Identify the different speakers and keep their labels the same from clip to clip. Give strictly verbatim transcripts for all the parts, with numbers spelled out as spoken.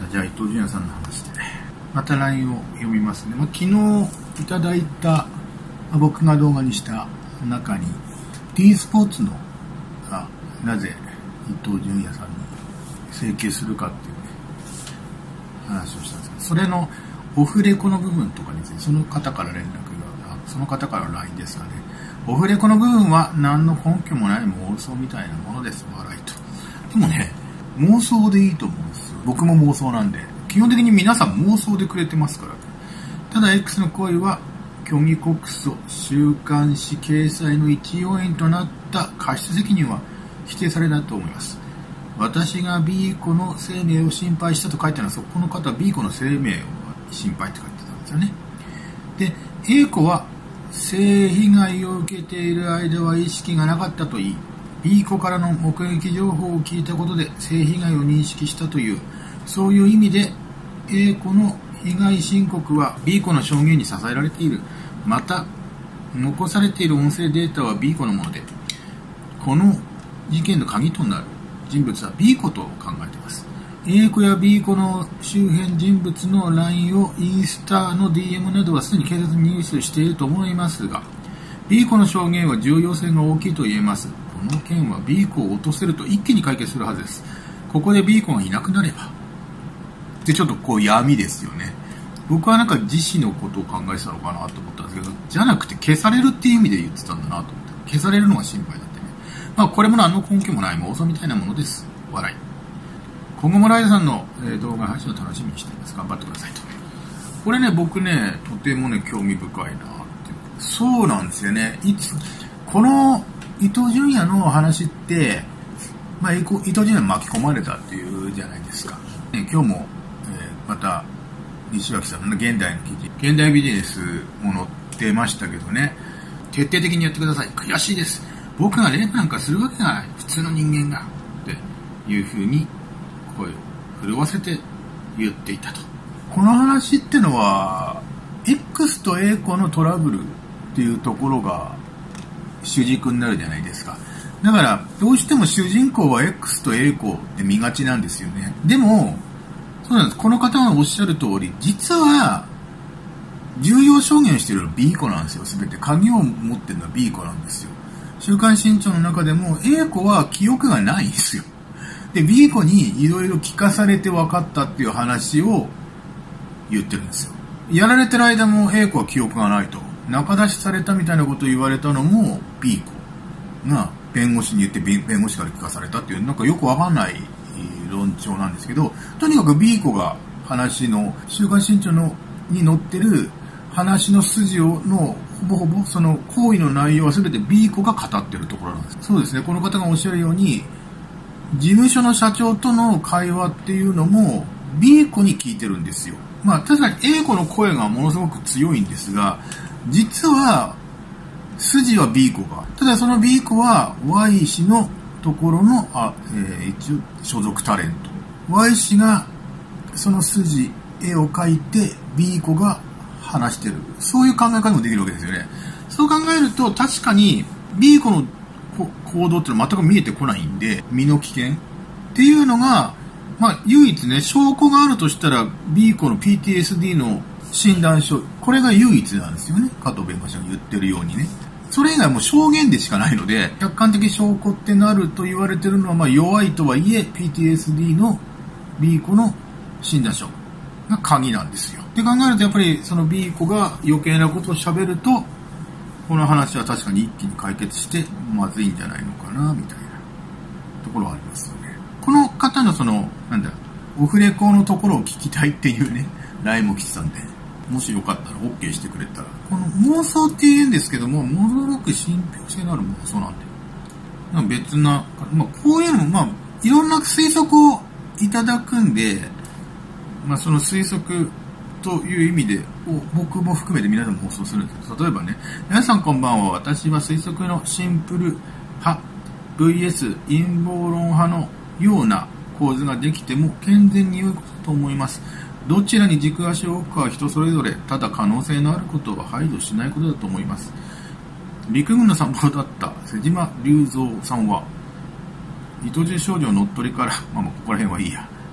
Speaker 1: じゃあ伊藤純也さんの話でまた ライン を読みますね。まあ、昨日いただいた僕が動画にした中に T スポーツのがなぜ伊藤純也さんに請求するかっていうね話をしたんですけど、それのオフレコの部分とかについてその方から連絡が、その方からの ライン ですがね、オフレコの部分は何の根拠もない妄想みたいなものです、笑いと。でもね、妄想でいいと思うんですよ。僕も妄想なんで。基本的に皆さん妄想でくれてますから。ただ X の行為は虚偽告訴、週刊誌掲載の一要因となった過失責任は否定されないと思います。私が B 子の生命を心配したと書いてあるのは、そこの方は B 子の生命を心配って書いてたんですよね。で、A 子は性被害を受けている間は意識がなかったといい、B 子からの目撃情報を聞いたことで性被害を認識したという、そういう意味で A 子の被害申告は B 子の証言に支えられている。また残されている音声データは B 子のもので、この事件の鍵となる人物は B 子と考えています。A 子や B 子の周辺人物の ライン をインスタの ディーエム などはすでに警察に入手していると思いますが、 B 子の証言は重要性が大きいと言えます。この件は B 子を落とせると一気に解決するはずです。ここで B 子がいなくなればで、ちょっとこう闇ですよね。僕はなんか自死のことを考えてたのかなと思ったんですけど、じゃなくて消されるっていう意味で言ってたんだなと思って、消されるのが心配だってね。まあこれも何の根拠もない妄想みたいなものです。笑い。今後もライダさんの動画配信を楽しみにしています。頑張ってくださいと。これね、僕ね、とてもね、興味深いなって。そうなんですよね。いつ、この伊藤純也の話って、まあ、伊藤純也巻き込まれたっていうじゃないですか。ね、今日も、えー、また、西脇さんの現代の記事、現代ビジネスも載ってましたけどね、徹底的にやってください。悔しいです。僕がレイプなんかするわけがない。普通の人間が。っていうふうに声を震わせて言っていたと。この話ってのは、X と A 子のトラブルっていうところが主軸になるじゃないですか。だから、どうしても主人公は X と A 子って見がちなんですよね。でも、そうなんです。この方がおっしゃる通り、実は、重要証言してるのは B 子なんですよ。すべて。鍵を持ってるのは B 子なんですよ。週刊新潮の中でも A 子は記憶がないんですよ。で、B 子にいろいろ聞かされて分かったっていう話を言ってるんですよ。やられてる間も A 子は記憶がないと。仲出しされたみたいなことを言われたのも B 子が弁護士に言って弁護士から聞かされたっていう、なんかよくわかんない論調なんですけど、とにかく B 子が話の、週刊新潮のに載ってる話の筋をのほぼほぼその行為の内容は全て B 子が語ってるところなんです。そうですね、この方がおっしゃるように、事務所の社長との会話っていうのも B 子に聞いてるんですよ。まあ確かに A 子の声がものすごく強いんですが、実は筋は B 子が、ただその B 子は Y 氏のところの、あ、えー、一応所属タレント Y 氏がその筋絵を描いて B 子が話してる、そういう考え方もできるわけですよね。そう考えると確かに B 子の行動っていうのは全く見えてこないんで、身の危険っていうのが、まあ唯一ね、証拠があるとしたら B 子の ピーティーエスディー の診断書、これが唯一なんですよね。加藤弁護士が言ってるようにね。それ以外も証言でしかないので、客観的証拠ってなると言われてるのは、まあ弱いとはいえ ピーティーエスディー の B 子の診断書が鍵なんですよ。って考えるとやっぱりその B 子が余計なことを喋ると、この話は確かに一気に解決してまずいんじゃないのかなみたいなところはありますよね。この方のそのなんだオフレコのところを聞きたいっていうね ライン も来てたんで、もしよかったら OK してくれたら、この妄想って言うんですけども、ものすごく信憑性のある妄想なんで、別な、まあ、こういうのもまあいろんな推測をいただくんで、まあその推測という意味で僕も含めて皆さんも放送するんですけど、例えばね、皆さんこんばんは、私は推測のシンプル派 ブイエス 陰謀論派のような構図ができても健全に良いことと思います。どちらに軸足を置くかは人それぞれ、ただ可能性のあることは排除しないことだと思います。陸軍の参謀だった瀬島隆三さんは、糸地少女乗っ取りから、まあまあここら辺はいいや、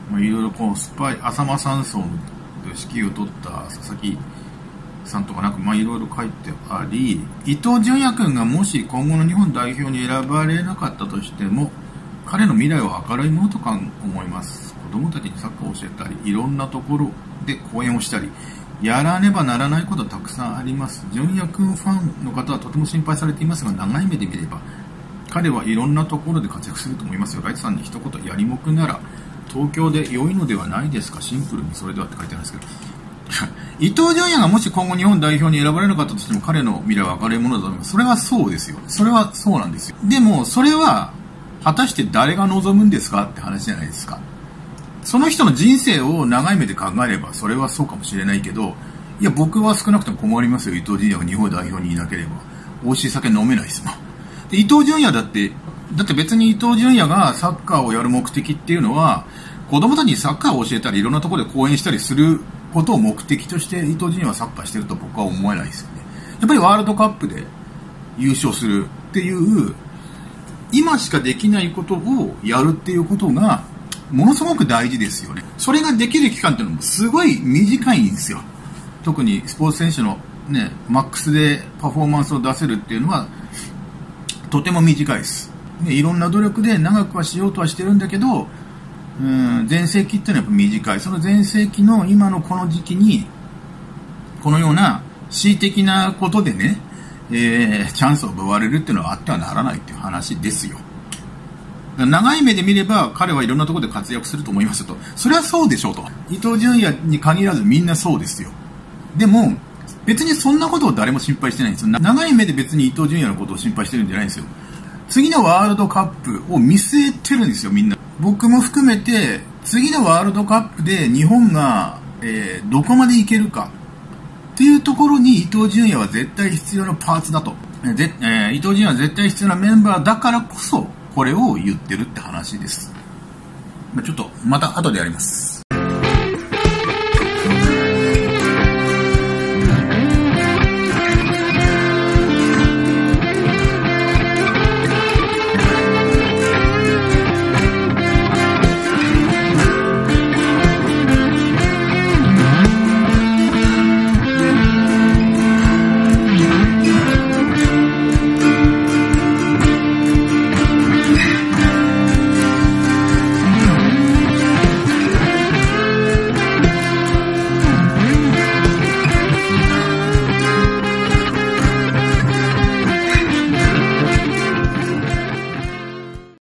Speaker 1: まあ、いろいろこうスパイ浅間山荘の指揮を取った佐々木さんとかなんかまあいろいろ書いてあり、伊東純也君がもし今後の日本代表に選ばれなかったとしても、彼の未来は明るいものとか思います。子供たちにサッカーを教えたり、いろんなところで講演をしたり、やらねばならないことはたくさんあります。純也君ファンの方はとても心配されていますが、長い目で見れば彼はいろんなところで活躍すると思いますよ。ライトさんに一言、やりもくなら東京で良いのではないですか。シンプルにそれではって書いてあるんですけど伊東純也がもし今後日本代表に選ばれなかったとしても彼の未来は明るいものだと思います。それはそうですよ。それはそうなんですよ。でもそれは果たして誰が望むんですかって話じゃないですか。その人の人生を長い目で考えればそれはそうかもしれないけど、いや僕は少なくとも困りますよ。伊東純也が日本代表にいなければ美味しい酒飲めないですもん。で伊東純也だってだって別に伊東純也がサッカーをやる目的っていうのは子供たちにサッカーを教えたりいろんなところで講演したりすることを目的として伊東純也はサッカーしてると僕は思えないですよね。やっぱりワールドカップで優勝するっていう今しかできないことをやるっていうことがものすごく大事ですよね。それができる期間っていうのもすごい短いんですよ。特にスポーツ選手のねマックスでパフォーマンスを出せるっていうのはとても短いです。いろんな努力で長くはしようとはしてるんだけど、うん全盛期っていうのはやっぱ短い。その全盛期の今のこの時期にこのような恣意的なことでね、えー、チャンスを奪われるっていうのはあってはならないっていう話ですよ。長い目で見れば彼はいろんなところで活躍すると思いますと。それはそうでしょうと。伊東純也に限らずみんなそうですよ。でも別にそんなことを誰も心配してないんですよ。長い目で別に伊東純也のことを心配してるんじゃないんですよ。次のワールドカップを見据えてるんですよ、みんな。僕も含めて次のワールドカップで日本が、えー、どこまでいけるかっていうところに伊東純也は絶対必要なパーツだと。でえー、伊東純也は絶対必要なメンバーだからこそこれを言ってるって話です。ちょっとまた後でやります。